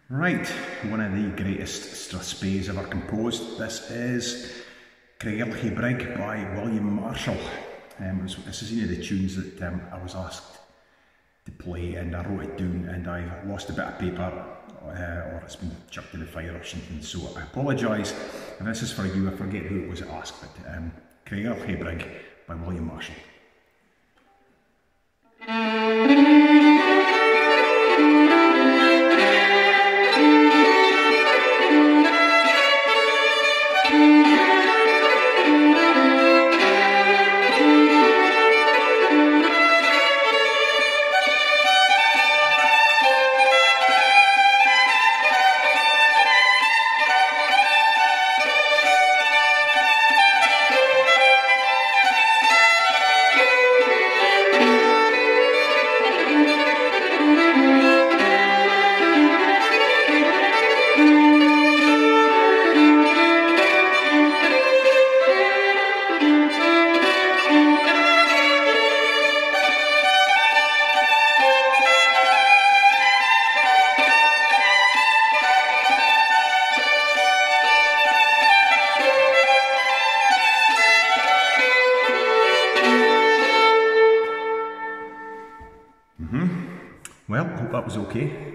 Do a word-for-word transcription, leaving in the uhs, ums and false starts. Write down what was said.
Right, one of the greatest Strathspeys ever composed. This is Craigellachie Brig by William Marshall. Um, was, this is one of the tunes that um, I was asked to play, and I wrote it down and I lost a bit of paper, uh, or it's been chucked in the fire or something, so I apologise if this is for you. I forget who it was that asked, but um, Craigellachie Brig by William Marshall. Mm-hmm. Well, hope that was okay.